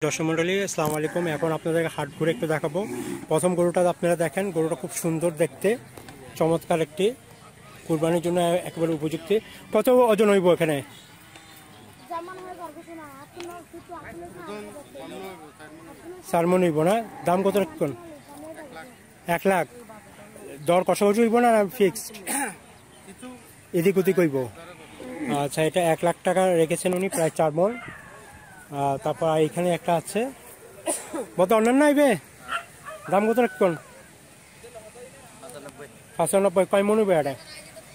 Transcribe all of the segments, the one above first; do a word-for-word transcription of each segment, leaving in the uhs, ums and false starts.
দর্শক মণ্ডলী আসসালামু আলাইকুম। এখন আপনাদেরকে হাট ঘুরে একটু দেখাবো। প্রথম গরুটা আপনারা দেখেন, গরুটা খুব সুন্দর দেখতে, চমৎকার একটি, কুরবানির জন্য একেবারে উপযুক্ত। কত ওজন হইব এখানে? চার মন হইব না? দাম কত রাখবেন? এক লাখ। দর কষাকষি হইব না ফিক্সড? এদিক ওদিক হইব। আচ্ছা, এটা এক লাখ টাকা রেখেছেন উনি, প্রায় চার মন। তারপর এখানে একটা আছে, কত অন্যান্য আইবে? দাম কত রাখবেন? পঁচানব্বই। কয় মন হইবে এটা?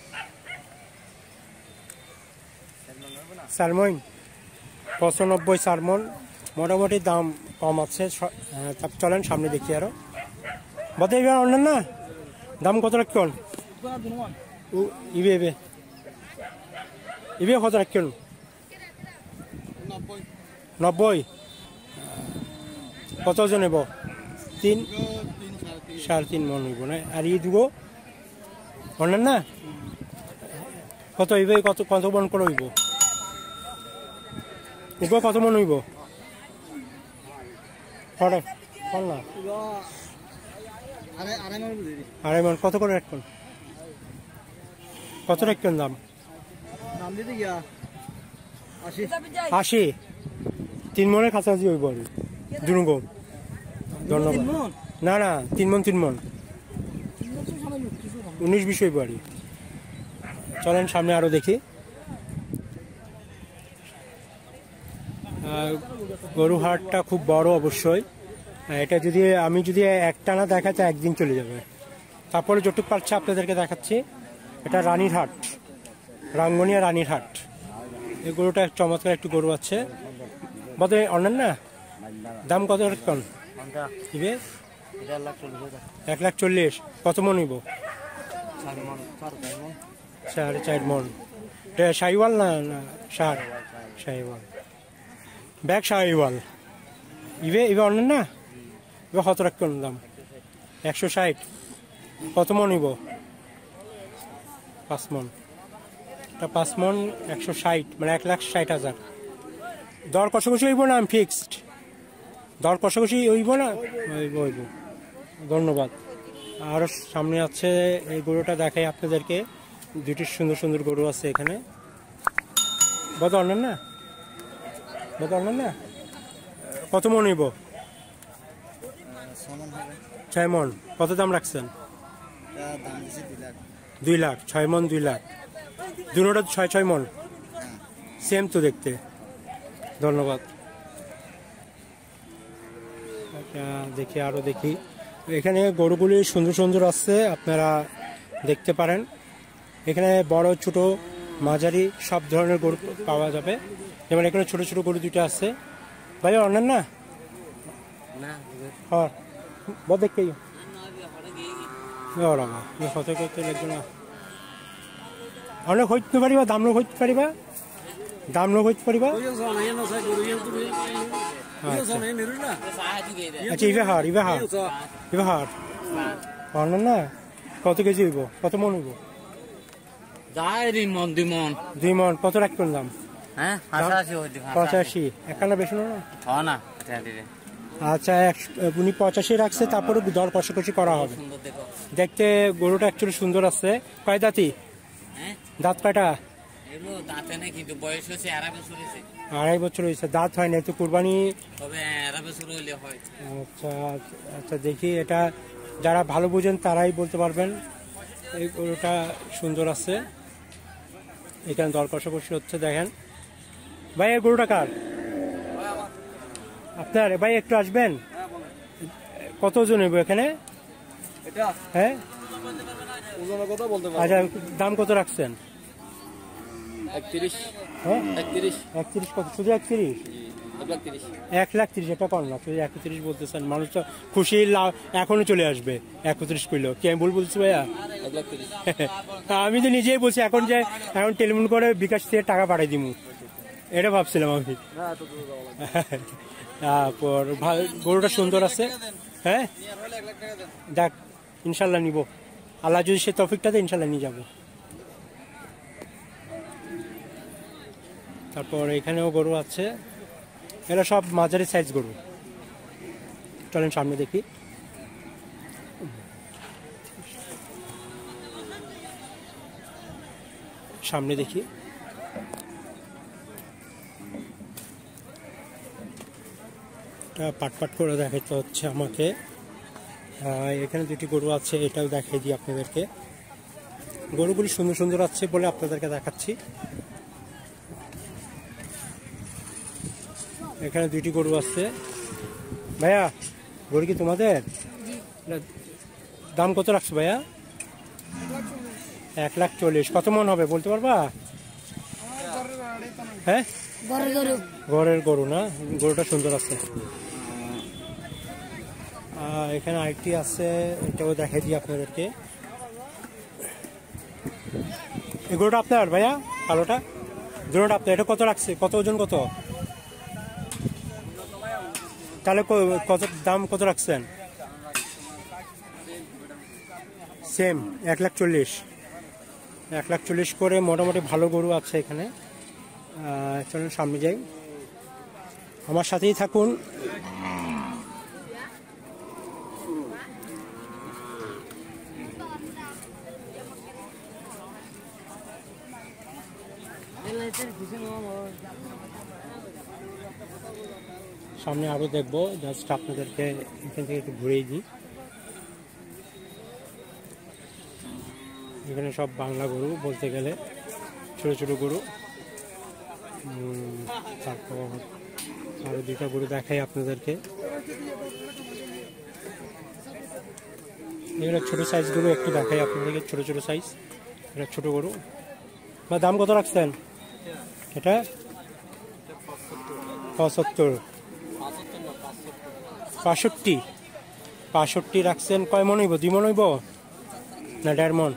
চার মন। পঁচানব্বই চার মন, মোটামুটি দাম কম আছে। চলেন সামনে দেখি আরো। বলতে অন্যান্য দাম কত রাখবেন? ইবে ইবে ইবে কত রাখবেন? নব্বই। কত ওজন হইব? তিন সাড়ে তিন মন হইব না? আর ই দিব অন্যান্য কত হইব? কত কত মন করে হইব? এগুলো কত মন হইব? আড়াই মন। কত করে রাখবেন? কত রাখবেন দাম? আশি। তিন মনের কাছাকাছি হইব আর দুরঙ্গ। ধন্যবাদ। না না, তিন মন তিন মন উনিশ বিশ হইব আর। চলেন সামনে আরো দেখি। গরু হাটটা খুব বড় অবশ্যই। এটা যদি আমি যদি একটানা দেখাতে একদিন চলে যাবে। তারপরে যতটুক পারছে আপনাদেরকে দেখাচ্ছি। এটা রানীর হাট, রাঙ্গনিয়া রানীর হাট। এই গরুটা চমৎকার একটু গরু আছে। বলতে অন্যান্য দাম কত রাখবেন? এক লাখ চল্লিশ। কত মন হইব? সাড়ে চার মন। শাহিওয়াল না সার? শাহিওয়াল। ব্যাগ শাহিওয়াল। ইবে ইবে অন্যান্য এবার কত রাখবেন দাম? একশো ষাট। কত মন হইব? পাঁচ মন। এটা পাঁচ মন, একশো ষাট, মানে এক লাখ ষাট হাজার। দর কষাকষি হইব না ফিক্সড? দর কষাকষি হইব না? হইব হইব। ধন্যবাদ। আরও সামনে আছে, এই গরুটা দেখাই আপনাদেরকে। দুটি সুন্দর সুন্দর গরু আছে এখানে। বলতে অন্যান্য বলতে অন্যান্য কত মন হইব? ছয় মন। কত দাম রাখছেন? দুই লাখ। ছয় মন দুই লাখ। দুটোটা ছয় ছয় মন, সেম তো দেখতে। ধন্যবাদ। দেখি আরো দেখি। এখানে গরুগুলি সুন্দর সুন্দর আছে, আপনারা দেখতে পারেন। এখানে বড় ছোট মাঝারি সব ধরনের গরু পাওয়া যাবে। যেমন এখানে ছোট ছোট গরু দুটো আছে। ভাই অন্যান্য হ্যাঁ বল দেখি অনেক হইতে পারিবা, দাম লোক হইতে পারিবা, দাম লোক হইতে পারিবা। আচ্ছা, ইবে হার ইবে হার ইবে হার অন্যান্য কত কেজি হইব? কত মন হইব? দুই মন। কত রাখবেন দাম? পঁচাশি। একান্ন বেশি না? আচ্ছা, উনি পঁচাশি রাখছে। তারপরে দর কষাকষি করা হবে। দেখতে গরুটা অ্যাকচুয়ালি সুন্দর আছে। কয় দাঁতি? দাঁত কয়টা? আড়াই বছর হয়েছে। দাঁত হয় না তো কুরবানি। আচ্ছা আচ্ছা, দেখি এটা যারা ভালো বুঝেন তারাই বলতে পারবেন। এই গরুটা সুন্দর আছে। এখানে দর কষাকষি হচ্ছে, দেখেন। ভাই এই গরুটা কার? আপনার? ভাই একটু আসবেন। কত ওজন হইব এখানে? হ্যাঁ আচ্ছা, দাম কত রাখছেন? একত্রিশ। হ্যাঁ একত্রিশ। একত্রিশ। কত? শুধু একত্রিশ? এক লাখ তিরিশ। এটা কম না, শুধু একত্রিশ বলতেছেন। মানুষ তো খুশি এখনো চলে আসবে। একত্রিশ কইলো কি আমি ভুল বলছি ভাইয়া? আমি তো নিজেই বলছি এখন, যে এখন টেলিফোন করে বিকাশ থেকে টাকা পাঠাই দিব, এটা ভাবছিলাম আমি। তারপর গরুটা সুন্দর আছে। হ্যাঁ দেখ, ইনশাল্লাহ নিব। আল্লাহ যদি সে তৌফিকটাতে ইনশাল্লাহ নিয়ে যাবো। তারপর এখানেও গরু আছে। এরা সব মাঝারি সাইজ গরু। চলেন সামনে দেখি। সামনে দেখি পাট পাট করে দেখাতে হচ্ছে আমাকে। এখানে দুটি গরু আছে, এটাও দেখিয়ে দিই আপনাদেরকে। গরুগুলি সুন্দর সুন্দর আছে বলে আপনাদেরকে দেখাচ্ছি। এখানে দুইটি গরু আছে। ভাইয়া গরু কি তোমাদের? দাম কত রাখছো ভাইয়া? এক লাখ চল্লিশ। কত মন হবে বলতে পারবা? হ্যাঁ ঘরের গরু না, গরুটা সুন্দর আছে। এখানে আরেকটি আছে, এটাও দেখাই দিই আপনাদেরকে। এই গরুটা আপনার ভাইয়া? কালোটা গরুটা আপনার। এটা কত রাখছে? কত ওজন কত? তাহলে কত দাম কত রাখছেন? সেম এক লাখ চল্লিশ। এক লাখ চল্লিশ করে মোটামুটি ভালো গরু আছে এখানে। চলুন সামনে যাই, আমার সাথেই থাকুন। সামনে আরো দেখবো, জাস্ট আপনাদেরকে এখান থেকে একটু ঘুরেই দিই। এখানে সব বাংলা গরু বলতে গেলে, ছোট ছোট গরু। তারপর আরো দুটা গরু দেখাই আপনাদেরকে। এগুলো ছোট সাইজ গরু, একটু দেখাই আপনাদেরকে। ছোট ছোট সাইজ, এটা ছোট গরু। বা দাম কত রাখছেন এটা? পঁচাত্তর পাঁষট্টি পাঁষট্টি রাখছেন। কয় মন হইব? দুই মন হইব না দেড় মন?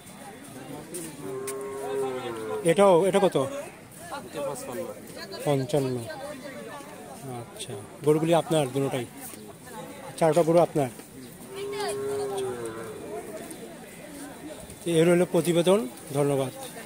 এটাও এটা কত? পঞ্চান্ন। আচ্ছা, গরুগুলি আপনার দুটোটাই? চারটা গরু আপনার? এর হলো প্রতিবেদন। ধন্যবাদ।